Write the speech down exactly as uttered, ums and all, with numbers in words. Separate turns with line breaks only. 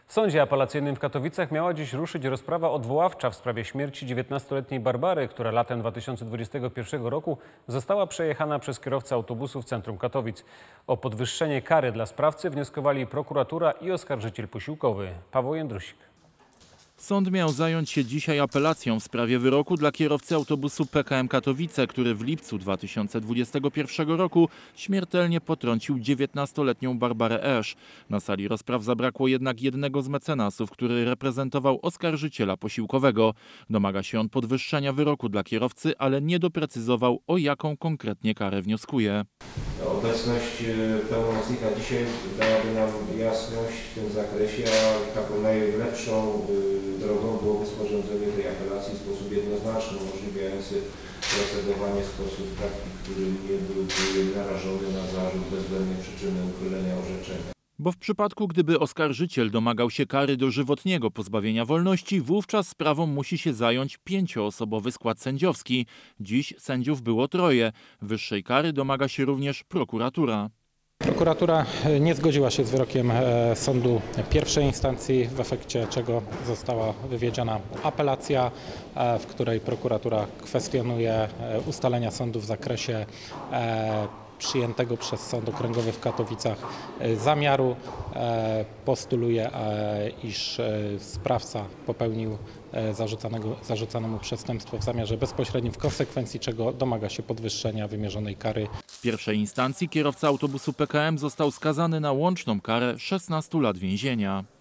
W sądzie apelacyjnym w Katowicach miała dziś ruszyć rozprawa odwoławcza w sprawie śmierci dziewiętnastoletniej Barbary, która latem dwa tysiące dwudziestego pierwszego roku została przejechana przez kierowcę autobusu w centrum Katowic. O podwyższenie kary dla sprawcy wnioskowali prokuratura i oskarżyciel posiłkowy Paweł Jędrusik.
Sąd miał zająć się dzisiaj apelacją w sprawie wyroku dla kierowcy autobusu P K M Katowice, który w lipcu dwa tysiące dwudziestego pierwszego roku śmiertelnie potrącił dziewiętnastoletnią Barbarę Esz. Na sali rozpraw zabrakło jednak jednego z mecenasów, który reprezentował oskarżyciela posiłkowego. Domaga się on podwyższenia wyroku dla kierowcy, ale nie doprecyzował, o jaką konkretnie karę wnioskuje.
Obecność pełnomocnika dzisiaj dałaby nam jasność w tym zakresie, a taką najlepszą drogą byłoby sporządzenie tej apelacji w sposób jednoznaczny, umożliwiający procedowanie w sposób taki, który nie byłby narażony na zarzut bezwzględnej przyczyny uchylenia orzeczenia.
Bo w przypadku, gdyby oskarżyciel domagał się kary dożywotniego pozbawienia wolności, wówczas sprawą musi się zająć pięcioosobowy skład sędziowski. Dziś sędziów było troje. Wyższej kary domaga się również prokuratura.
Prokuratura nie zgodziła się z wyrokiem sądu pierwszej instancji, w efekcie czego została wywiedziona apelacja, w której prokuratura kwestionuje ustalenia sądu w zakresie przyjętego przez Sąd Okręgowy w Katowicach zamiaru. Postuluje, iż sprawca popełnił zarzucane mu przestępstwo w zamiarze bezpośrednim, w konsekwencji czego domaga się podwyższenia wymierzonej kary.
W pierwszej instancji kierowca autobusu P K M został skazany na łączną karę szesnastu lat więzienia.